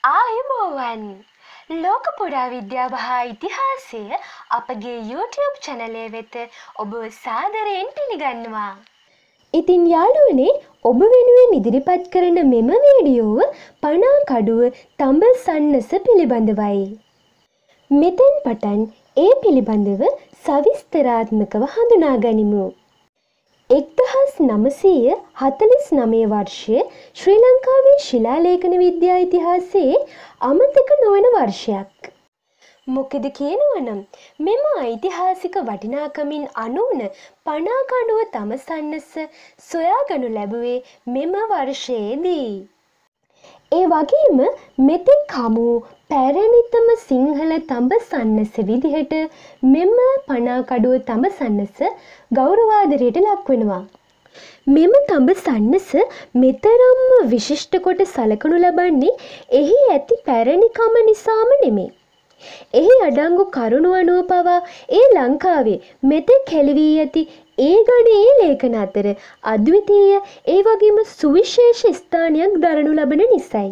ආයුබෝවන් ලෝක පුරා විද්‍යාව හා ඉතිහාසය අපගේ YouTube channel වෙත ඔබ සාදරයෙන් පිළිගන්නවා. ඉතින් යාළුවනේ ඔබ වෙනුවෙන් ඉදිරිපත් කරන මෙම වීඩියෝව පනාකඩුව තඹසන්නස පිළිබඳවයි. මෙතෙන් පටන් ඒ පිළිබඳව සවිස්තරාත්මකව හඳුනා ගනිමු. 1949 වර්ෂය ශ්‍රී ලංකාවේ ශිලාලේඛන විද්‍යා ඉතිහාසයේ අමතක නොවන වර්ෂයක්. මොකද කියනවනම් මෙම ඓතිහාසික වටිනාකමින් අනූන පනාකඩුව තඹසන්නස සොයාගනු ලැබුවේ මෙම වර්ෂයේදී. ඒ වගේම මෙතෙක් හමු පැරණිතම සිංහල තඹසන්නස විදිහට මෙම පනාකඩුව තඹසන්නස ගෞරවාදරයට ලක්වෙනවා. මෙම තඹසන්නස මෙතරම්ම විශිෂ්ට කොට සලකනු ලබන්නේ එහි ඇති පැරණිකම නිසාම නෙමේ. එහි අඩංගු කරුණු අනුව පවා ඒ ලංකාවේ මෙතෙක් හෙළිවී ඇති ඒ ගණයේ ලේඛන අතර අද්විතීය ඒ වගේම සුවිශේෂ ස්ථානයක් දරනු ලබන නිසයි.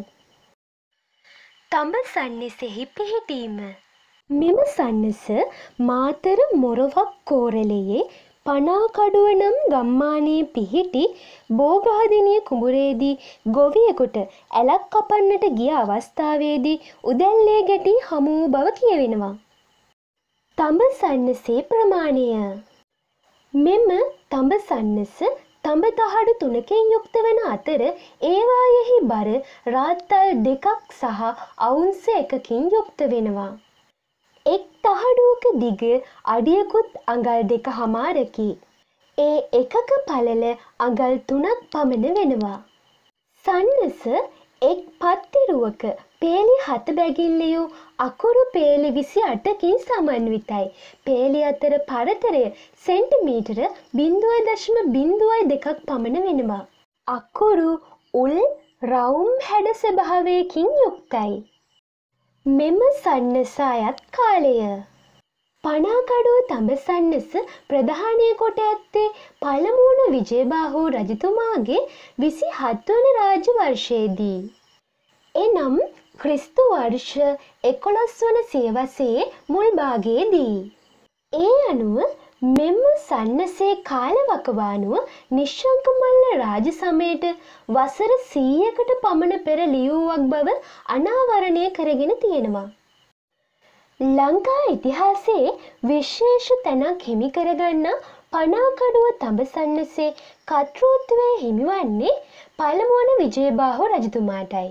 තඹසන්නසෙහි පිහිටීම. මෙම සන්නස මාතර මොරවක් කෝරළයේ පනාකඩුව නම් ගම්මානයේ පිහිටි බෝගහදිනිය කුඹුරේදී ගොවියෙකුට ඇලක් කපන්නට ගිය අවස්ථාවේදී උදැල්ලේ ගැටි හමු වූ බව කියවෙනවා. තඹසන්නසේ ප්‍රමාණය. මෙම තඹසන්නස තඹ තහඩු 3කින් යුක්ත වන අතර ඒවායෙහි බර රාත්තල් 2ක් සහ අවුන්ස 1කින් යුක්ත වෙනවා. එක් තහඩුවක දිග අඩියකුත් අඟල් 2.5කි. ඒ එකක පළල අඟල් 3ක් පමණ වෙනවා. සන්නස එක් පත්තිරුවක පේලි 7 බැගිල්ලියු අකුරු පේලි 28කින් සමන්විතයි. පේලි අතර පරතරය සෙන්ටිමීටර 0.02ක් පමණ වෙනවා. අකුරු උල් රවුම් හැඩ ස්වභාවයකින් යුක්තයි. මෙම සන්නස අයත් කාලය. පනාකඩුව තඹසන්නස ප්‍රධානය කොට ඇත්තේ පළමුවන විජයබාහු රජතුමාගේ 27 වන රාජ්‍ය වර්ෂයේදී. එනම් ක්‍රිස්තු වර්ෂ 11 වන සියවසේ මුල් භාගයේදී. ඒ අනුව මෙම සන්නසේ කාලවකවානුව නිශ්ශංකමල්ල රාජ සමයට වසර 100කට පමණ පෙර ලියුවක් බව අනාවරණය කරගෙන තියෙනවා. ලංකා ඉතිහාසයේ විශේෂ තැනක් හිමි කරගන්න පනාකඩුව තඹසන්නසේ කර්තෘත්වය හිමිවන්නේ පළමුවන විජයබාහු රජතුමාටයි.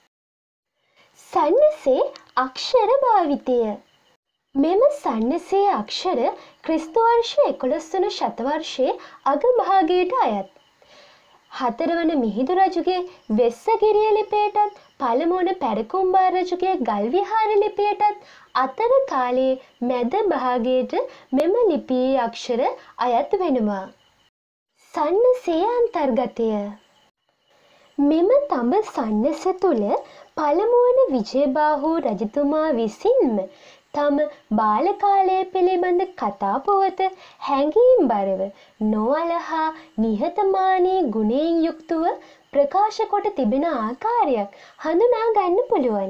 සන්නසේ අක්ෂර භාවිතය. මෙම සන්නසේ අක්ෂර ක්‍රිස්තු වර්ෂ 11 වන ශතවර්ෂයේ අග භාගයට අයත්. 4 වන මිහිඳු රජුගේ වෙස්සගිරිය ලිපියටත් පළමුවන පැරකුම්බා රජුගේ ගල්විහාර ලිපියටත් අතර කාලයේ මැද භාගයට මෙම ලිපියේ අක්ෂර අයත් වෙනවා. සන්නසේ අන්තර්ගතය. මෙම තඹ සන්නස තුළ පළමුවන විජයබාහු රජතුමා විසින්ම තම බාල කාලය පිළිබඳ කතා පුවත හැඟීම්බරව නොවලහා නිහතමානී ගුණයෙන් යුක්තව ප්‍රකාශ කොට තිබෙන ආකාරයක් හඳුනා ගන්න පුළුවන්.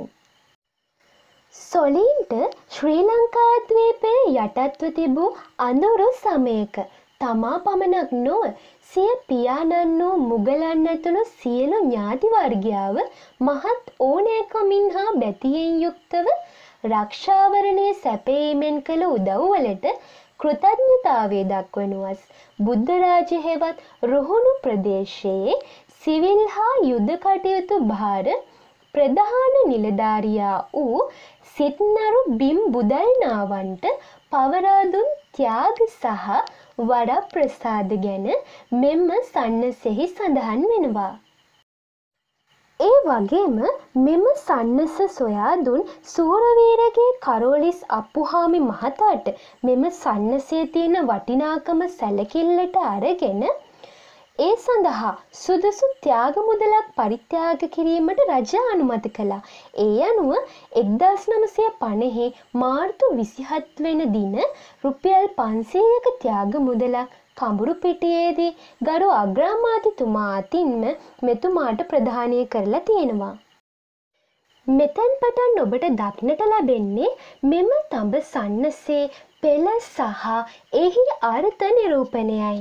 සොලින්ට ශ්‍රී ලංකාද්වීපයේ යටත්ව තිබූ අඳුරු සමයක තමා පමණක් නොව සිය පියාණන් වූ මුගලන් ඇතුළු සියලු ඥාති වර්ගයාව මහත් ඕනෑකමින් හා බැතියෙන් යුක්තව රක්ෂාවරණය සැපයීමෙන් කළ උදව්වලට කෘතඥතාවය දක්වනුවස් බුද්ධ රාජ්‍ය හෙවත් රුහුණු ප්‍රදේශයේ සිවිල් හා යුද කටයුතු භාර ප්‍රධාන නිලධාරියා වූ සිත්නරු බිම් බුදල්නාවන්ට පවරා දුන් ත්‍යාග සහ වරප්‍රසාද ගැන මෙම සන්නසෙහි සඳහන් වෙනවා. ඒ වගේම මෙම සන්නස සොයා දුන් සූරවීරගේ කරෝලිස් අප්පුහාමි මහතාට මෙම සන්නසේ තියෙන වටිනාකම සැලකිල්ලට අරගෙන ඒ සඳහා සුදුසු ත්‍යාග මුදලක් පරිත්‍යාග කිරීමට රජ අනුමත කළා. ඒ අනුව 1950 මාර්තු 27 වෙනි දින රුපියල් 500ක ත්‍යාග මුදලක් කඹුරුපිටියේදී ගරු අග්‍රාමාත්‍යතුමා අතින්ම මෙතුමාට ප්‍රදානය කරලා තියෙනවා. මෙතැන් පටන් ඔබට දක්නට ලැබෙන්නේ මෙම තඹ සන්නසේ පෙළ සහ එහි අර්ථ නිරූපණයයි.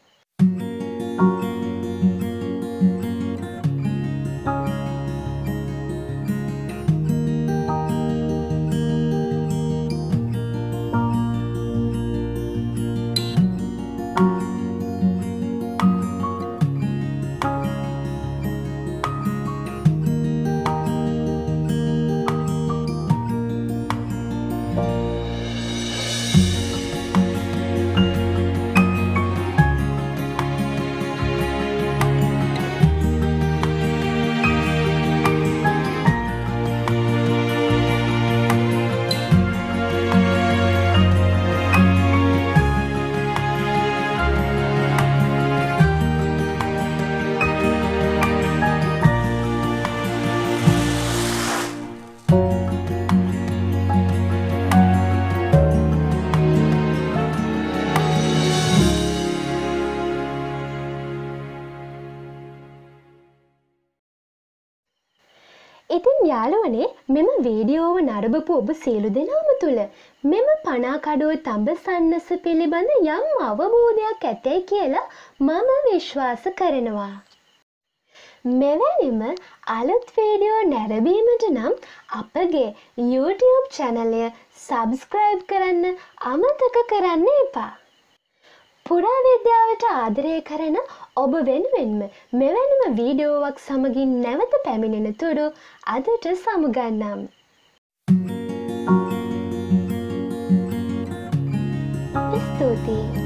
ඉතින් යාළුවනේ මෙම වීඩියෝව නරඹපු ඔබ සියලු දෙනාම තුළ මෙම පනාකඩුව තඹ සන්නස පිළිබඳ යම් අවබෝධයක් ඇතැයි කියලා මම විශ්වාස කරනවා. මෙවැනිම අලුත් වීඩියෝ නැරඹීමට නම් අපගේ YouTube channel subscribe කරන්න අමතක කරන්න එපා. පුරාවිද්‍යාවට ආදරය කරන ඔබ වෙනුවෙන්ම මෙවැනිම වීඩියෝවක් සමගින් නැවත පැමිණෙන තුරු අදට සමුගන්නම්. ස්තුතියි.